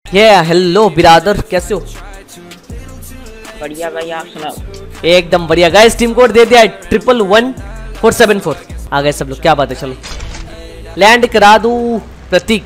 ये हेलो बिरादर, कैसे हो? बढ़िया भाई, आप सुनाओ? एकदम बढ़िया। गाइस टीम कोड दे दिया 111474। आ गए सब लोग, क्या बात है। चलो लैंड करा दूं प्रतीक।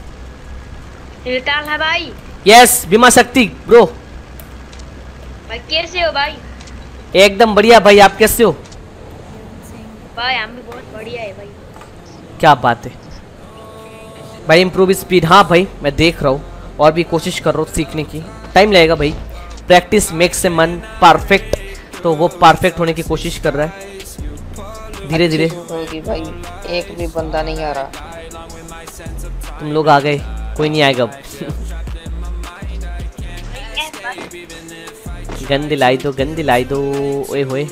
है भाई। यस बीमा शक्ति ब्रो। भाई कैसे हो भाई? एकदम बढ़िया भाई, आप कैसे हो? भाई हम भी बहुत बढ़िया है भाई। क्या बात है भाई। इम्प्रूव स्पीड, हाँ भाई मैं देख रहा हूँ और भी कोशिश कर रहा हूँ सीखने की। टाइम लगेगा भाई। प्रैक्टिस मेक्स ए मन परफेक्ट, तो वो परफेक्ट होने की कोशिश कर रहा है धीरे धीरे। भाई एक भी बंदा नहीं आ रहा। तुम लोग आ गए, कोई नहीं आएगा अब। गन दिलाई दो, गन दिलाई दो। ओए होए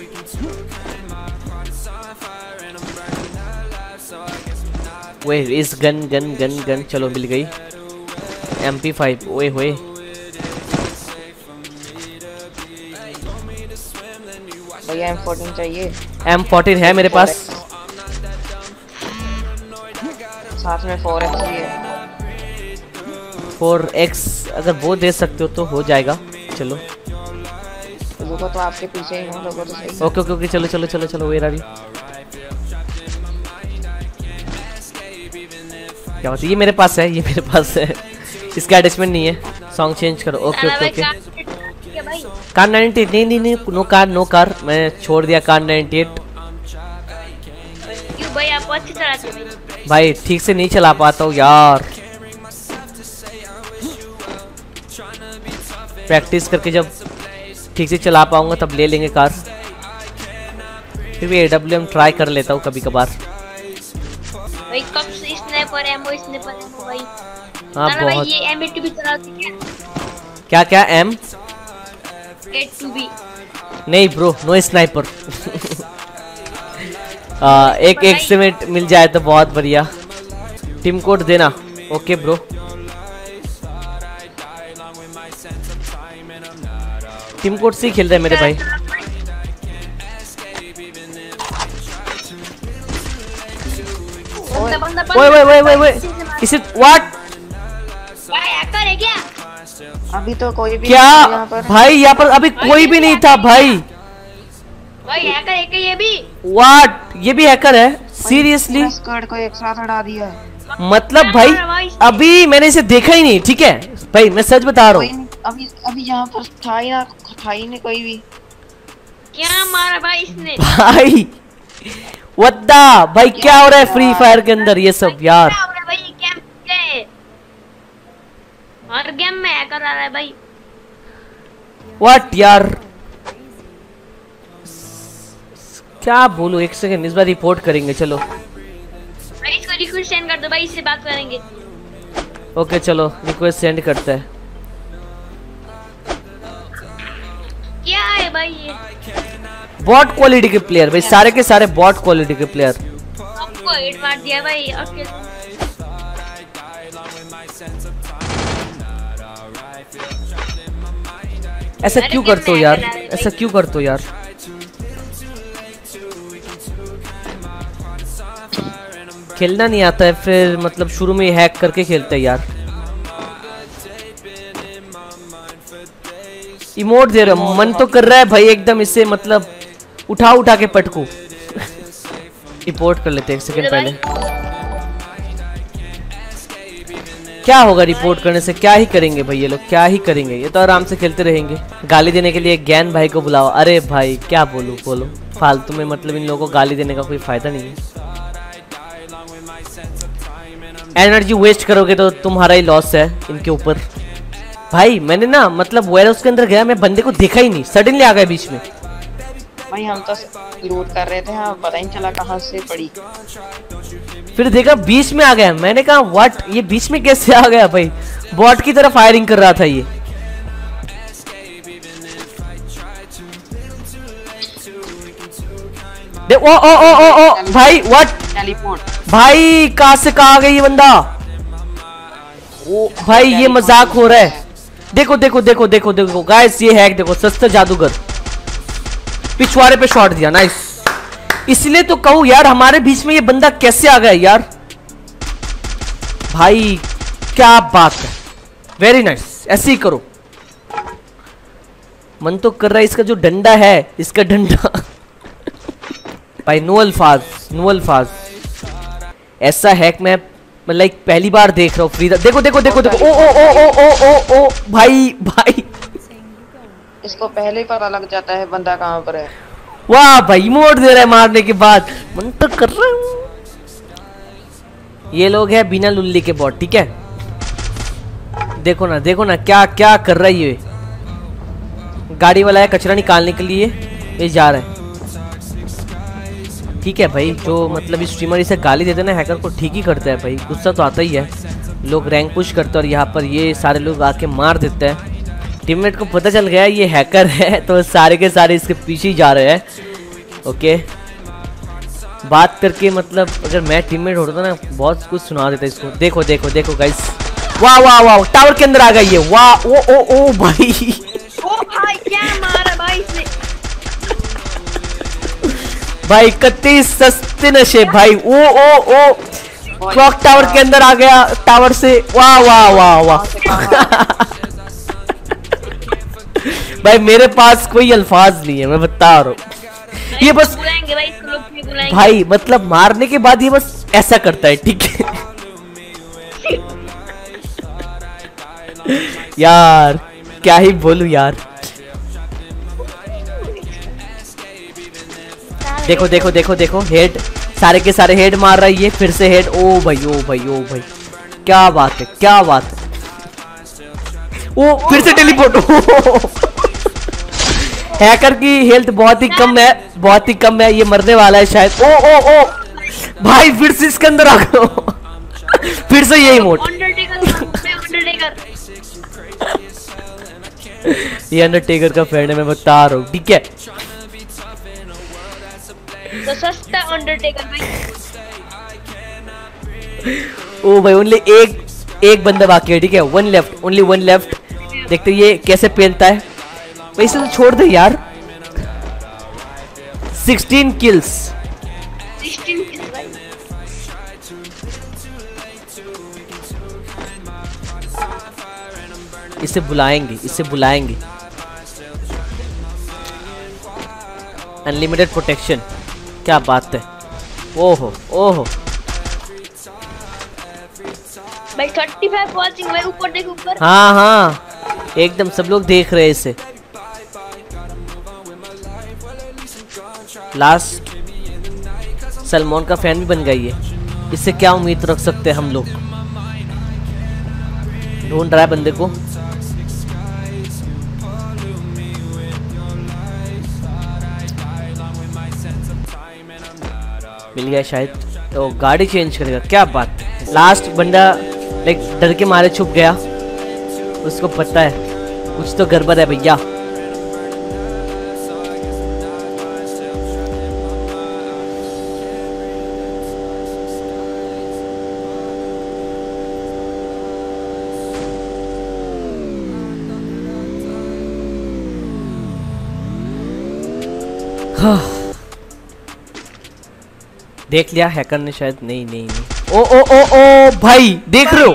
where is gun gun gun gun. चलो मिल गई MP5। ओए होए भैया M14 चाहिए। M14 है मेरे पास, साथ में 4X भी है। 4X अगर वो दे सकते हो तो हो जाएगा। चलो रुको तो आपके पीछे ही हूँ, रुको तो सही। ओके ओके ओके, चलो चलो चलो चलो। Where are you? क्या बात है, ये मेरे पास है, ये मेरे पास है। इसका अटैचमेंट नहीं है। सॉन्ग चेंज करो। Okay okay okay. कार 98 नहीं नहीं नहीं, नो कार नो कार। मैं छोड़ दिया कार 98। क्यों भाई, आप अच्छी चलाते हो भाई ठीक से नहीं चला पाता हूँ यार। प्रैक्टिस करके जब ठीक से चला पाऊंगा तब ले लेंगे कार। फिर भी AWM ट्राई कर लेता हूँ कभी कभार। भाई कब से स्नाइपर एमो भाई। हाँ बहुत। भाई ये M82 भी चलाते क्या क्या M? 82B नहीं ब्रो, नो स्नाइपर। एक एक्समेट मिल जाए तो बहुत बढ़िया। टीम कोड देना। Okay bro. टीम कोड से ही खेल रहे हैं मेरे भाई। ओए ओए ओए ओए ओए, इसे व्हाट? भाई हैकर है क्या? अभी तो कोई भी क्या यहाँ पर भाई? यहाँ पर अभी कोई भी नहीं था भाई। भाई हैकर है क्या ये भी? व्हाट? ये भी हैकर है? सीरियसली? स्क्वाड को एक साथ हटा दिया है। मतलब भाई अभी मैंने इसे देखा ही नहीं। ठीक है भाई, मैं सच बता रहा हूँ। अभी अभी यहाँ पर था ही नहीं कोई भी। क्या मारा भाई इसने? भाई वद्दा भाई, क्या हो रहा है फ्री फायर के अंदर ये सब यार? क्या हो रहा है भाई? ये गेम क्या है? हर गेम में हैकर आ रहा है भाई। व्हाट यार, क्या बोलूं। एक सेकंड, इस बार रिपोर्ट करेंगे। चलो भाई इसको रिक्वेस्ट सेंड कर दो भाई, इससे बात करेंगे। ओके चलो रिक्वेस्ट सेंड करते हैं। क्या है भाई ये? बॉट क्वालिटी के प्लेयर भाई, सारे के सारे बॉट क्वालिटी के प्लेयर। आपको हिट मार दिया भाई। ओके ऐसा क्यों करते हो यार? ऐसा क्यों करते हो यार? खेलना नहीं आता है फिर, मतलब शुरू में हैक करके खेलते हैं यार। इमोट दे रहा हूं, मन तो कर रहा है भाई एकदम इसे, मतलब उठा उठा के पटकू। रिपोर्ट कर लेते हैं एक सेकंड पहले। क्या होगा रिपोर्ट करने से? क्या ही करेंगे भाई ये लोग, क्या ही करेंगे। ये तो आराम से खेलते रहेंगे। गाली देने के लिए ज्ञान भाई को बुलाओ। अरे भाई क्या बोलूं, बोलो फालतू में। मतलब इन लोगों को गाली देने का कोई फायदा नहीं है। एनर्जी वेस्ट करोगे तो तुम्हारा ही लॉस है इनके ऊपर। भाई मैंने ना मतलब वेयरहाउस के अंदर गया, मैं बंदे को देखा ही नहीं, सडनली आ गया बीच में। भाई हम तो लूट कर रहे थे, हाँ पता ही चला कहाँ से पड़ी। फिर देखा बीच में आ गया। मैंने कहा व्हाट, ये बीच में कैसे आ गया भाई? बॉट की तरह फायरिंग कर रहा था ये। ओ ओ ओ ओ ओ भाई व्हाट? टेलीपोर्ट भाई कहाँ से कहाँ आ गया ये बंदा? ओ भाई ये मजाक हो रहा है। देखो देखो देखो देखो देखो गाइस, ये हैक देखो, सस्ता जादूगर। पिछवाड़े पे शॉट दिया, नाइस। इसलिए तो कहूँ यार, हमारे बीच में ये बंदा कैसे आ गया यार? भाई क्या बात है, वेरी नाइस, ऐसे ही करो। मन तो कर रहा है इसका जो डंडा है, इसका डंडा भाई नो अल्फाज, नो अल्फाज। ऐसा हैक मैं मतलब पहली बार देख रहा हूँ फ्री। देखो देखो देखो देखो, ओ ओ ओ ओ ओ ओ ओ भाई भाई, इसको पहले ही पता लग जाता है बंदा कहाँ पर है। वाह भाई, मोड़ दे रहा है मारने के बाद। मन तो कर रहा हूँ। ये लोग है बिना लुल्ली के बॉट, ठीक है। देखो ना क्या क्या कर रहा है ये। गाड़ी वाला है कचरा निकालने के लिए, ये जा रहा है। ठीक है भाई, जो मतलब स्ट्रीमर इसे गाली देते ना हैकर को, ठीक ही करता है भाई। गुस्सा तो आता ही है। लोग रैंक पुश करते हैं और यहाँ पर ये सारे लोग आके मार देते हैं। टीममेट को पता चल गया ये हैकर है, तो सारे के सारे इसके पीछे ही जा रहे हैं। ओके, बात करके मतलब अगर मैं टीममेट होता ना, बहुत कुछ सुना देता इसको। देखो देखो देखो गाइस, वाह वाह वाह, टावर के अंदर आ गई है। वाह, ओ ओ ओ भाई, ओ भाई क्या मारा भाई इसने। भाई कत्ती सस्ते नशे भाई। ओ ओ ओ, क्लॉक टावर के अंदर आ गया टावर से। वाह वाह वाह वाह भाई मेरे पास कोई अल्फाज नहीं है, मैं बता रहा हूँ। ये बस बुलाएंगे भाई, इसको लोग भी बुलाएंगे भाई, मतलब मारने के बाद ये बस ऐसा करता है, ठीक है यार क्या ही बोलूं यार। देखो देखो देखो देखो, हेड, सारे के सारे हेड मार रहा है ये। फिर से हेड। ओ भाई ओ भाई ओ भाई, क्या बात है, क्या बात है। ओ फिर से टेलीपोर्ट। हैकर की हेल्थ बहुत ही कम है, बहुत ही कम है। ये मरने वाला है शायद। ओ ओ ओ भाई, फिर से इसके अंदर आ गया। फिर से यही मोड। ये अंडरटेकर का फ्रेंड है, मैं बता रहा हूँ, ठीक है। तो सस्ता अंडरटेकर भाई। ओ भाई, ओनली एक बंदा बाकी है, ठीक है। One left, only one left. देखते ये कैसे पहनता है। वैसे तो छोड़ दे यार। 16 किल्स। 16 किल भाई। इसे बुलाएंगे, इसे बुलाएंगे। अनलिमिटेड प्रोटेक्शन, क्या बात है। ओहो ओहो भाई 35 वॉचिंग भाई, ऊपर देख ऊपर। हाँ हाँ, एकदम सब लोग देख रहे हैं इसे। लास्ट सलमान का फैन भी बन गई है। इससे क्या उम्मीद रख सकते हैं हम लोग। ढूंढ रहा है बंदे को। मिल गया शायद। तो गाड़ी चेंज करेगा, क्या बात है। लास्ट बंदा लाइक डर के मारे छुप गया। उसको पता है कुछ तो गड़बड़ है भैया। देख लिया हैकर ने शायद। नहीं नहीं नहीं। ओ ओ ओ ओ भाई, देख रहे हो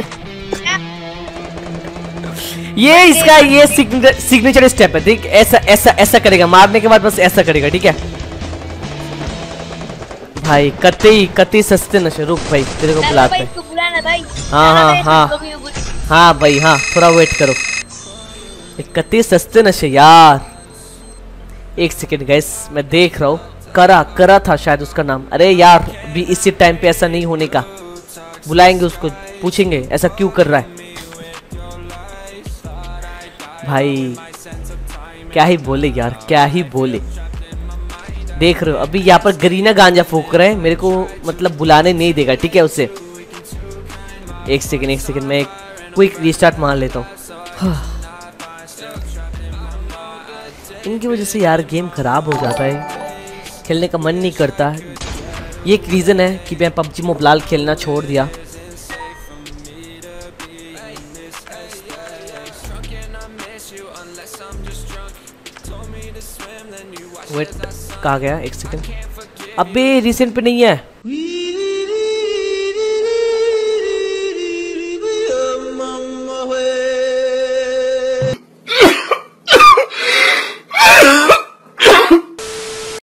ये इसका ये सिग्नेचर स्टेप है। देख ऐसा ऐसा ऐसा करेगा, मारने के बाद बस ऐसा करेगा, ठीक है भाई। कत्ती सस्ते नशे। रुक भाई, तेरे को बुलाते हैं। हाँ हाँ हाँ हाँ भाई, हाँ थोड़ा वेट करो। कत्ती सस्ते नशे यार। एक सेकेंड गाइस, मैं देख रहा हूँ। करा था शायद उसका नाम। अरे यार, भी इसी टाइम पे ऐसा नहीं होने का। बुलाएंगे उसको, पूछेंगे ऐसा क्यों कर रहा है भाई। क्या ही बोले यार, क्या ही बोले। देख रहे हो अभी यहाँ पर गरीना गांजा फूक रहे हैं। मेरे को मतलब बुलाने नहीं देगा, ठीक है उसे। एक सेकेंड मैं एक क्विक रीस्टार्ट मार लेता हूँ। इनकी वजह से यार गेम खराब हो जाता है, खेलने का मन नहीं करता। ये एक रीज़न है कि मैं PUBG मोबाइल खेलना छोड़ दिया। वेट कहाँ गया, एक सेकंड। अबे रिसेंट पे नहीं है।